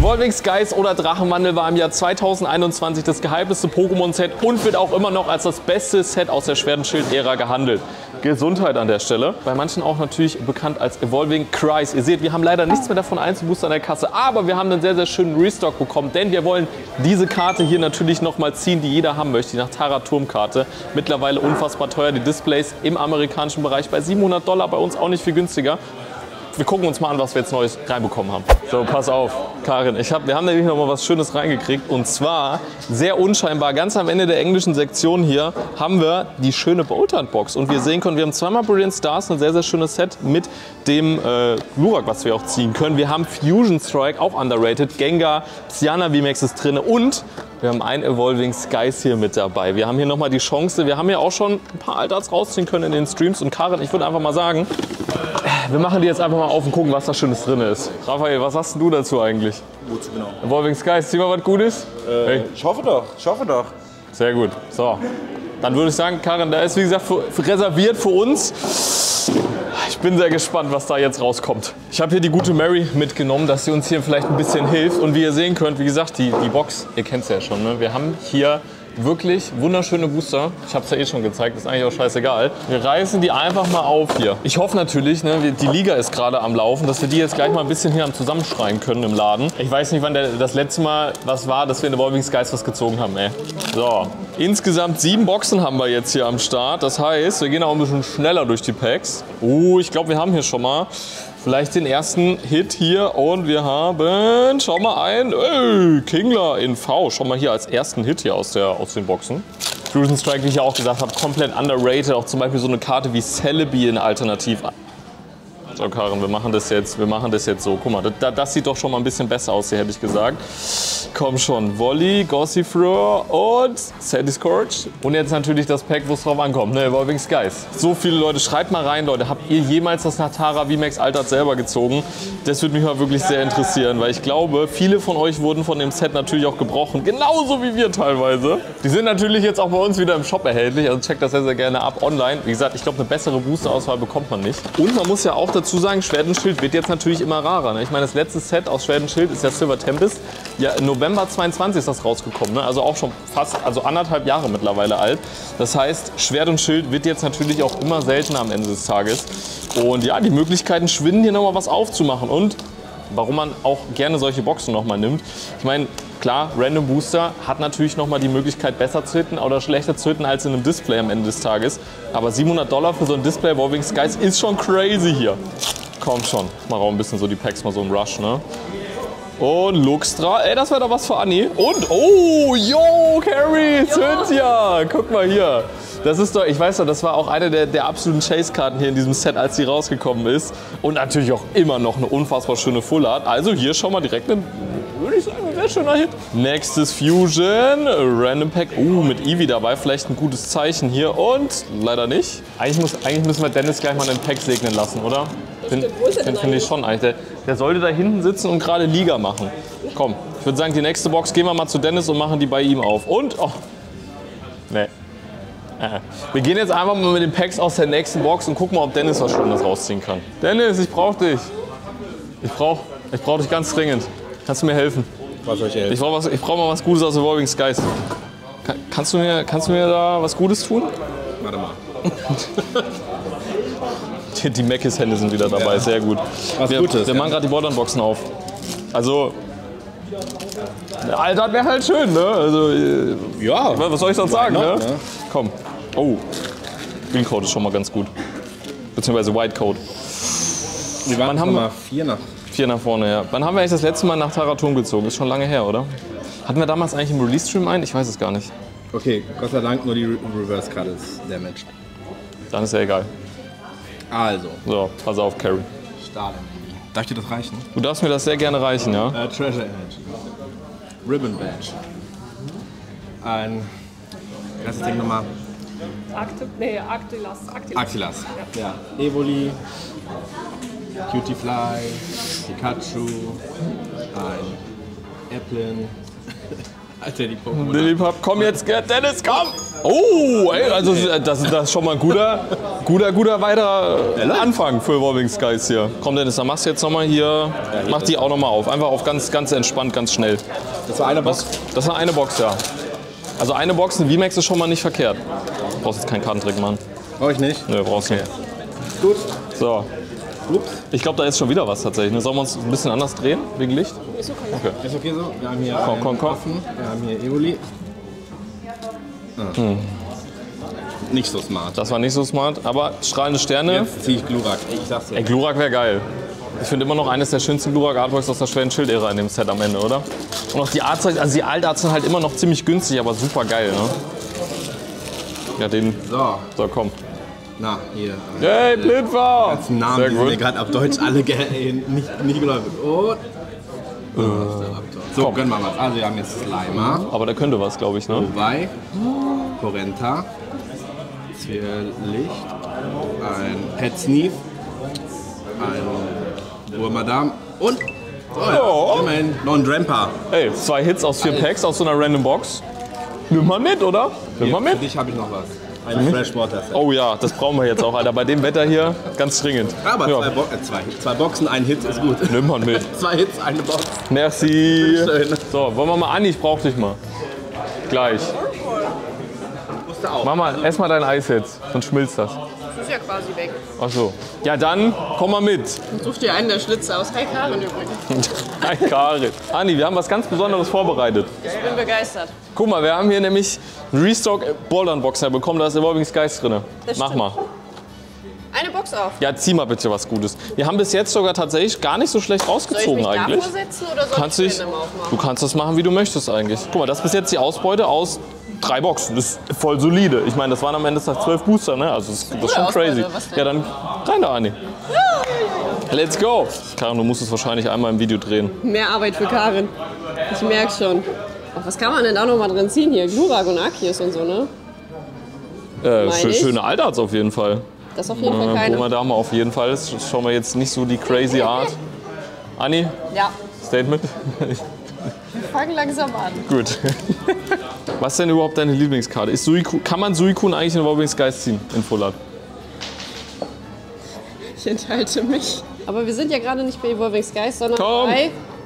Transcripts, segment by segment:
Evolving Skies oder Drachenwandel war im Jahr 2021 das gehypteste Pokémon-Set und wird auch immer noch als das beste Set aus der Schwert- und Schild-Ära gehandelt. Gesundheit an der Stelle. Bei manchen auch natürlich bekannt als Evolving Cries. Ihr seht, wir haben leider nichts mehr davon Einzelbooster an der Kasse, aber wir haben einen sehr, sehr schönen Restock bekommen, denn wir wollen diese Karte hier natürlich nochmal ziehen, die jeder haben möchte, die Nachtara-Turmkarte. Mittlerweile unfassbar teuer, die Displays im amerikanischen Bereich bei $700, bei uns auch nicht viel günstiger. Wir gucken uns mal an, was wir jetzt Neues reinbekommen haben. So, pass auf, Karin, wir haben nämlich noch mal was Schönes reingekriegt. Und zwar, sehr unscheinbar, ganz am Ende der englischen Sektion hier, haben wir die schöne Boltern-Box. Und wir sehen können, wir haben zweimal Brilliant Stars, ein sehr, sehr schönes Set mit dem Glurak, was wir auch ziehen können. Wir haben Fusion Strike, auch underrated, Gengar, Psyana VMAX ist drin und wir haben ein Evolving Skies hier mit dabei. Wir haben hier nochmal die Chance, wir haben hier auch schon ein paar Altards rausziehen können in den Streams. Und Karin, ich würde einfach mal sagen, wir machen die jetzt einfach mal auf und gucken, was da Schönes drin ist. Raphael, was hast du dazu eigentlich? Wozu genau? Evolving Skies, zieh mal was Gutes? Hey. Ich hoffe doch, ich hoffe doch. Sehr gut. So, dann würde ich sagen, Karin, da ist wie gesagt reserviert für uns. Ich bin sehr gespannt, was da jetzt rauskommt. Ich habe hier die gute Mary mitgenommen, dass sie uns hier vielleicht ein bisschen hilft. Und wie ihr sehen könnt, wie gesagt, die Box, ihr kennt sie ja schon. Ne? Wir haben hier wirklich wunderschöne Booster. Ich habe es ja eh schon gezeigt, ist eigentlich auch scheißegal. Wir reißen die einfach mal auf hier. Ich hoffe natürlich, ne, die Liga ist gerade am Laufen, dass wir die jetzt gleich mal ein bisschen hier am Zusammenschreien können im Laden. Ich weiß nicht, wann das letzte Mal was war, dass wir in Evolving Skies was gezogen haben. Ey. So, insgesamt 7 Boxen haben wir jetzt hier am Start. Das heißt, wir gehen auch ein bisschen schneller durch die Packs. Ich glaube, wir haben hier schon mal vielleicht den ersten Hit hier und wir haben, schau mal ein, Kingler in V, schau mal hier als ersten Hit hier aus den Boxen. Fusion Strike, wie ich ja auch gesagt habe, komplett underrated, auch zum Beispiel so eine Karte wie Celebi in Alternativ. So Karin, wir machen das jetzt so. Guck mal, das sieht doch schon mal ein bisschen besser aus hier, hätte ich gesagt. Komm schon, Volley, Gossifleur und Sandy Scourge. Und jetzt natürlich das Pack, wo es drauf ankommt, ne? Evolving Skies. So viele Leute, schreibt mal rein, Leute. Habt ihr jemals das Nachtara VMAX Altart selber gezogen? Das würde mich mal wirklich sehr interessieren, weil ich glaube, viele von euch wurden von dem Set natürlich auch gebrochen. Genauso wie wir teilweise. Die sind natürlich jetzt auch bei uns wieder im Shop erhältlich, also checkt das sehr, sehr gerne ab online. Wie gesagt, ich glaube, eine bessere Boosterauswahl bekommt man nicht. Und man muss ja auch dazu sagen, Schwert und Schild wird jetzt natürlich immer rarer. Ne? Ich meine, das letzte Set aus Schwert und Schild ist ja Silver Tempest. Ja, im November 22 ist das rausgekommen. Ne? Also auch schon fast, also 1,5 Jahre mittlerweile alt. Das heißt, Schwert und Schild wird jetzt natürlich auch immer seltener am Ende des Tages. Und ja, die Möglichkeiten schwinden, hier nochmal was aufzumachen. Und warum man auch gerne solche Boxen nochmal nimmt. Ich meine, klar, Random Booster hat natürlich nochmal die Möglichkeit, besser zu hitten oder schlechter zu hitten als in einem Display am Ende des Tages. Aber $700 für so ein Display Evolving Skies ist schon crazy hier. Kommt schon. Mal auch ein bisschen so die Packs, mal so ein Rush, ne? Und Luxtra. Ey, das wäre doch was für Anni. Und, oh, yo, Carrie, Cynthia. Guck mal hier. Das ist doch, ich weiß doch, das war auch eine der absoluten Chase-Karten hier in diesem Set, als die rausgekommen ist. Und natürlich auch immer noch eine unfassbar schöne Full Art. Also hier schon mal direkt ein, würde ich sagen, ein sehr schöner Hit. Nächstes Fusion, Random Pack. Mit Eevee dabei, vielleicht ein gutes Zeichen hier. Und leider nicht. Eigentlich müssen wir Dennis gleich mal einen Pack segnen lassen, oder? Finde ich schon eigentlich. Der sollte da hinten sitzen und gerade Liga machen. Komm, ich würde sagen, die nächste Box gehen wir mal zu Dennis und machen die bei ihm auf. Und, oh, nee. Wir gehen jetzt einfach mal mit den Packs aus der nächsten Box und gucken mal, ob Dennis was Schönes rausziehen kann. Dennis, ich brauch dich. Ich brauch dich ganz dringend. Kannst du mir helfen? Was soll ich helfen? Ich brauch mal was Gutes aus Evolving Skies. Kannst du mir da was Gutes tun? Warte mal. Die Meckes-Hände sind wieder dabei, sehr gut. Wir machen gerade die Borderboxen auf. Also, Alter, wäre halt schön, ne? Also, ja. Was soll ich sonst sagen, ne? Ja. Komm. Oh, Green Code ist schon mal ganz gut. Beziehungsweise White Code. Wir waren mal 4 nach vorne, ja. Wann haben wir eigentlich das letzte Mal nach Taratum gezogen? Ist schon lange her, oder? Hatten wir damals eigentlich im Release-Stream einen? Ich weiß es gar nicht. Okay, Gott sei Dank nur die Reverse-Card ist damaged. Dann ist ja egal. Also. So, pass auf, Carrie. Starter. Darf ich dir das reichen? Du darfst mir das sehr gerne reichen, ja? Treasure Image. Ribbon Badge. Ein. Wie heißt das Ding nochmal? Actilas. Ja. Evoli. Cutie Fly. Pikachu. Ein Applin. Alter, die Pokémon. Lillipop, komm jetzt, Dennis, komm! Oh, ey, also das ist schon mal ein guter. Guter weiterer Anfang für Evolving Skies hier. Komm Dennis, dann machst du jetzt nochmal hier, mach die auch nochmal auf. Einfach auf ganz entspannt, ganz schnell. Das war eine Box? Das war eine Box, ja. Also eine Box, ein VMAX ist schon mal nicht verkehrt. Du brauchst jetzt keinen Kartentrick machen. Brauche ich nicht? Ne, brauchst du nicht. Gut. So. Ups. Ich glaube, da ist schon wieder was tatsächlich. Sollen wir uns ein bisschen anders drehen, wegen Licht? Ist okay so? Wir haben hier Komm. Waffen. Wir haben hier Evoli. Nicht so smart. Das war nicht so smart, aber strahlende Sterne. Jetzt ziehe ich Glurak. Ich sag's dir. Ey, Glurak wäre geil. Ich finde immer noch eines der schönsten Glurak-Artworks aus der schweren Schild-Ära in dem Set am Ende, oder? Und auch die Arts, also die Altarts sind halt immer noch ziemlich günstig, aber super geil, ne? Ja, den. So, komm. Na, hier. Hey, Blindwar! Die Namen, die sind mir gerade auf Deutsch alle nicht geläufig. Und. So, gönnen wir was. Also, wir haben jetzt Slimer. Aber der könnte was, glaube ich, ne? Wobei. Porenta. Zwirrlicht. Ein Pet Sneef. Ein Burmadam. Und. Immerhin noch ein Drampa. Ey, 2 Hits aus 4 Packs aus so einer random Box. Nimm mal mit, oder? Nimm mal Für mit. dich habe ich noch was. Ein Freshwater Set. Oh ja, das brauchen wir jetzt auch, Alter. Bei dem Wetter hier ganz dringend. Aber ja. zwei Boxen, ein Hit ist gut. Nimm mal mit. 2 Hits, eine Box. Merci. Schön. So, wollen wir mal Anni, ich brauch dich mal. Gleich. Musst du auch. Mach mal, ess mal dein Eis jetzt, sonst schmilzt das. Das ist ja quasi weg. Ach so. Ja, dann komm mal mit. Such dir einen der Schlitze aus. Hi Karin übrigens. Hi Karin. Anni, wir haben was ganz Besonderes vorbereitet. Ich bin begeistert. Guck mal, wir haben hier nämlich einen Restock Bouldern Box bekommen, da ist Evolving Skies drin. Das Mach stimmt. mal. Eine Box auf. Ja, zieh mal bitte was Gutes. Wir haben bis jetzt sogar tatsächlich gar nicht so schlecht Soll ich rausgezogen mich eigentlich. davor setzen oder soll Kannst ich dich, random aufmachen? du kannst das machen, wie du möchtest eigentlich. Guck mal, das ist bis jetzt die Ausbeute aus 3 Boxen. Das ist voll solide. Ich meine, das waren am Ende des Tages 12 Booster, ne? Also das ist schon Ausbeute, crazy. was denn? Ja, dann rein da, Anni. Let's go. Karin, du musst es wahrscheinlich einmal im Video drehen. Mehr Arbeit für Karin. Ich merke schon. Ach, was kann man denn da noch mal drin ziehen hier? Glurak und Arceus und so, ne? ich. Schöne Altarts auf jeden Fall. Das ist auf jeden Fall keine. Dame auf jeden Fall. Das schauen wir jetzt nicht so die crazy Art. Anni, Ja, Statement? wir fangen langsam an. Gut. Was ist denn überhaupt deine Lieblingskarte? Ist kann man Suicune eigentlich in Evolving Skies ziehen in Full Art? Ich enthalte mich. Aber wir sind ja gerade nicht bei Evolving Skies, sondern Komm. bei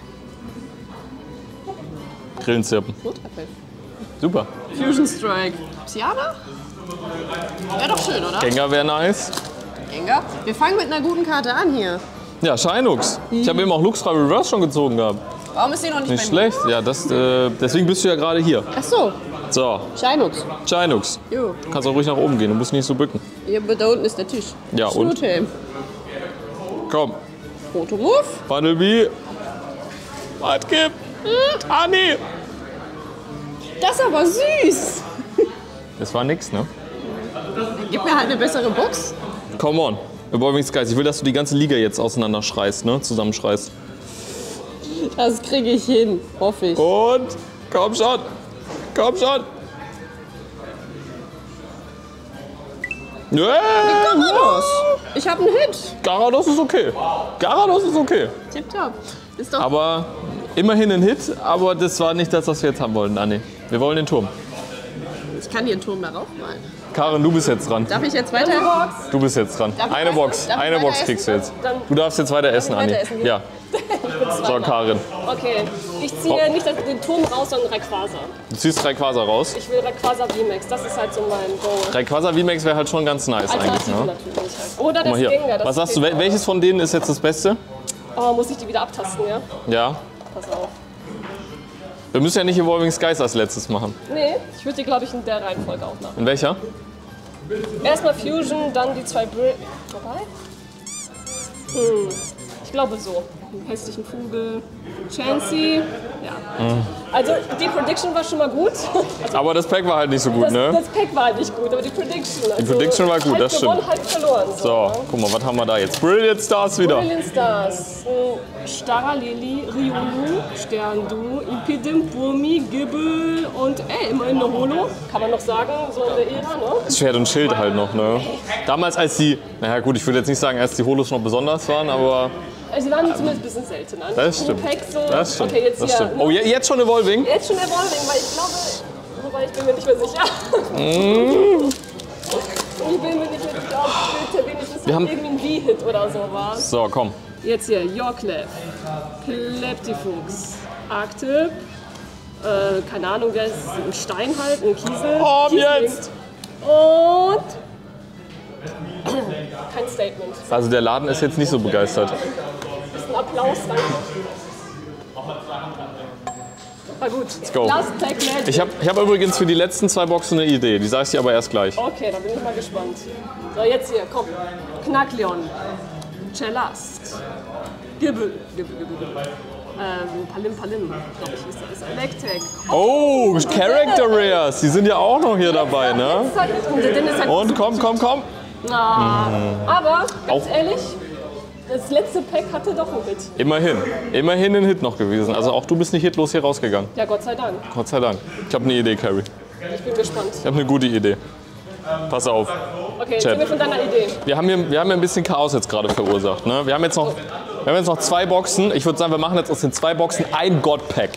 Grillenzirpen. Notappell. Super. Fusion Strike. Psyana? Wäre doch schön, oder? Gengar wäre nice. Gengar. Wir fangen mit einer guten Karte an hier. Ja, Shinux. Ich habe eben auch Luxray Reverse schon gezogen gehabt. Warum ist die noch nicht Nicht bei mir? schlecht. Ja, deswegen bist du ja gerade hier. Ach so, So, Shinux. Shinux. Jo. Du kannst auch ruhig nach oben gehen, du musst nicht so bücken. Hier da unten ist der Tisch. Ja, und? Schnurrhelm. Komm, Fotomove. Bundlebee. Was gibt? Anni. Das ist aber süß. Das war nix, ne? Gib mir halt eine bessere Box. Come on. Evolving Skies. Ich will, dass du die ganze Liga jetzt auseinanderschreist, ne? Zusammenschreist. Das kriege ich hin, hoffe ich. Und komm schon. Komm schon. Yeah. Garados. Ich habe einen Hit. Garados ist okay. Garados ist okay. Tipptopp. Ist doch. Aber immerhin ein Hit, aber das war nicht das, was wir jetzt haben wollten, Anni. Wir wollen den Turm. Ich kann hier einen Turm darauf malen. Karin, du bist jetzt dran. Darf ich jetzt weiter? Du bist jetzt dran. Darf ich Eine weiter- Box. darf ich Eine weiter Box essen? kriegst du jetzt. Dann- Du darfst jetzt weiter essen, Anni. weiter essen, Ja. So, Karin. Okay, ich ziehe nicht den Turm raus, sondern Rayquaza. Du ziehst Rayquaza raus. Ich will Rayquaza VMAX, das ist halt so mein Goal. Rayquaza VMAX wäre halt schon ganz nice eigentlich. Alternative Ne? natürlich halt. Oder Guck das mal hier. Gengar, das Was sagst du, steht- welches von denen ist jetzt das Beste? Oh, muss ich die wieder abtasten, ja? Ja. Pass auf. Wir müssen ja nicht Evolving Skies als letztes machen. Nee, ich würde die, glaube ich, in der Reihenfolge auch machen. In welcher? Erstmal Fusion, dann die 2 Brill. Vorbei? Ich glaube so. Einen hässlichen Vogel. Chansey. Ja. Also die Prediction war schon mal gut. Aber das Pack war halt nicht so gut, Das, ne? das Pack war halt nicht gut, aber die Prediction. Also Prediction war gut, halb das stimmt. gewonnen, halb verloren. So, guck mal, was haben wir da jetzt? Brilliant Stars wieder. Brilliant Stars. Starra Lili, Riolu, Sterndu, Impidimp, Burmi, Gibbel und immerhin eine Holo. Kann man noch sagen, so in der Ära, ne? Schwert und Schild halt noch, ne? Damals als die, naja gut, ich würde jetzt nicht sagen, als die Holos noch besonders waren, aber Also sie waren zumindest ein bisschen seltener. das stimmt. Pack so, Das stimmt. Okay, jetzt Das hier. stimmt. Oh, jetzt schon Evolving? Jetzt schon Evolving, weil ich glaube, wobei ich bin mir nicht mehr sicher. Ich bin mir nicht mehr sicher. Wir haben irgendwie ein V-Hit oder sowas. so, komm. Jetzt hier, Yorklef, Kleptifux, Arctip, keine Ahnung, wer ist ein Stein halt, ein Kiesel. Komm Kiesling. jetzt! Und kein Statement. Also der Laden ist jetzt nicht so begeistert. Das ist ein Applaus, danke. War gut. Let's go. Last Tag Magic. Ich hab übrigens für die letzten 2 Boxen eine Idee, die sage ich dir aber erst gleich. Okay, da bin ich mal gespannt. So, jetzt hier, komm. Knackleon, Cellast, Gibbel. Palim, glaube ich, ist das. Electek. Oh, Character Rares, die sind ja auch noch hier dabei, ne? Und komm. Na, aber, ganz ehrlich, das letzte Pack hatte doch einen Hit. Immerhin ein Hit noch gewesen. Also auch du bist nicht hitlos hier rausgegangen. Ja, Gott sei Dank. Gott sei Dank. Ich habe eine Idee, Carrie. Ich bin gespannt. Ich habe eine gute Idee. Pass auf. Okay, jetzt Chat. sind wir von deiner Idee. Wir haben hier ein bisschen Chaos jetzt gerade verursacht. Ne? Wir haben jetzt noch 2 Boxen. Ich würde sagen, wir machen jetzt aus den 2 Boxen ein God-Pack.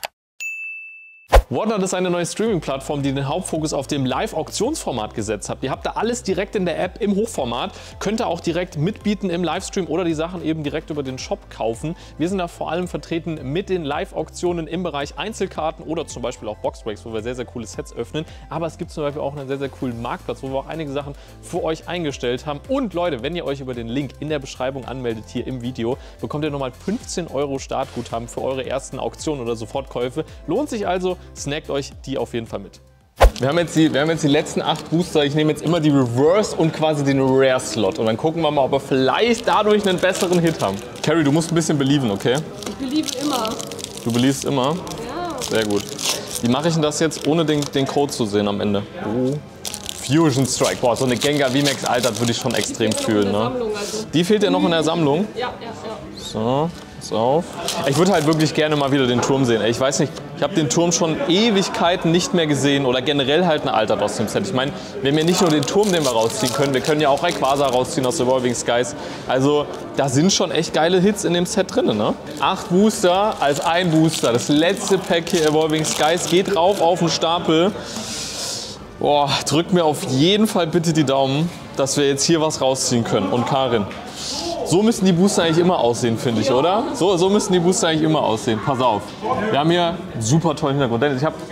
Whatnot ist eine neue Streaming-Plattform, die den Hauptfokus auf dem Live-Auktionsformat gesetzt hat. Ihr habt da alles direkt in der App im Hochformat, könnt ihr auch direkt mitbieten im Livestream oder die Sachen eben direkt über den Shop kaufen. Wir sind da vor allem vertreten mit den Live-Auktionen im Bereich Einzelkarten oder zum Beispiel auch Boxbreaks, wo wir sehr, sehr coole Sets öffnen. Aber es gibt zum Beispiel auch einen sehr, sehr coolen Marktplatz, wo wir auch einige Sachen für euch eingestellt haben. Und Leute, wenn ihr euch über den Link in der Beschreibung anmeldet hier im Video, bekommt ihr nochmal 15 € Startguthaben für eure ersten Auktionen oder Sofortkäufe. Lohnt sich also. Snackt euch die auf jeden Fall mit. Wir haben jetzt die letzten 8 Booster. Ich nehme jetzt immer die Reverse und quasi den Rare-Slot. Und dann gucken wir mal, ob wir vielleicht dadurch einen besseren Hit haben. Carrie, du musst ein bisschen belieben, okay? Ich beliebe immer. Du beliebst immer? Ja. Sehr gut. Wie mache ich denn das jetzt, ohne den Code zu sehen am Ende? Oh. Fusion Strike. Boah, so eine Gengar VMAX Altert würde ich schon extrem fühlen. Ne? Die fehlt ja noch in der Sammlung. Ja. So. Auf. Ich würde halt wirklich gerne mal wieder den Turm sehen. Ich weiß nicht, ich habe den Turm schon Ewigkeiten nicht mehr gesehen oder generell halt eine Altert aus dem Set. Ich meine, wir haben ja nicht nur den Turm, den wir rausziehen können, wir können ja auch Rayquaza rausziehen aus Evolving Skies. Also da sind schon echt geile Hits in dem Set drin. Ne? 8 Booster als ein Booster. Das letzte Pack hier Evolving Skies geht rauf auf den Stapel. Boah, drückt mir auf jeden Fall bitte die Daumen, dass wir jetzt hier was rausziehen können. Und Karin. So müssen die Booster eigentlich immer aussehen, finde ich, oder? So müssen die Booster eigentlich immer aussehen. Pass auf. Wir haben hier einen super tollen Hintergrund. Ich habe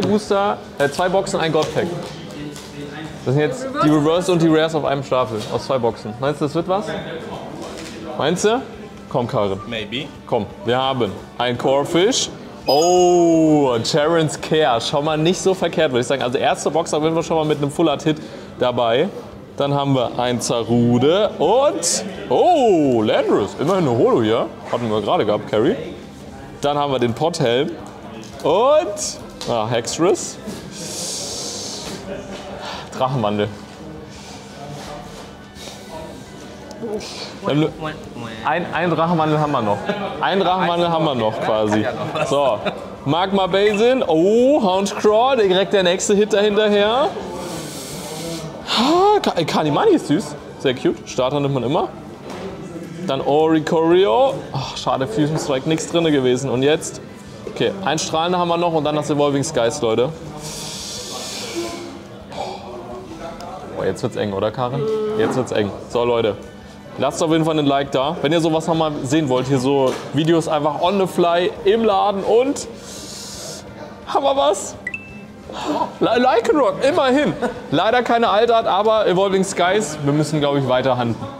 2 Boxen, ein God-Pack. Das sind jetzt die Reverse und die Rares auf einem Stapel aus 2 Boxen. Meinst du, das wird was? Meinst du? Komm, Karin. Maybe. Komm, wir haben ein Corefish. Oh, Charon's Care. Schon mal nicht so verkehrt, würde ich sagen. Also erste Box, da sind wir schon mal mit einem Full-Art-Hit dabei. Dann haben wir ein Zarude und, oh, Landorus, immerhin eine Holo hier, hatten wir gerade gehabt, Carrie. Dann haben wir den Pothelm und Hexorus, Drachenwandel. Ein Drachenwandel haben wir noch. Ein Drachenwandel haben wir noch quasi. So, Magma Basin, oh, Houndcrawl, direkt der nächste Hit dahinterher. Kanimani ist süß, sehr cute. Starter nimmt man immer. Dann Oricorio. Ach, schade, Fusion Strike, nichts drin gewesen. Und jetzt, okay, ein Strahlender haben wir noch und dann das Evolving Skies, Leute. Boah, jetzt wird's eng, oder Karin? Jetzt wird's eng. So, Leute, lasst auf jeden Fall einen Like da. Wenn ihr sowas nochmal sehen wollt, hier so Videos einfach on the fly im Laden und haben wir was? Lycanroc, immerhin. Leider keine Altart, aber Evolving Skies, wir müssen, glaube ich, weiter handeln.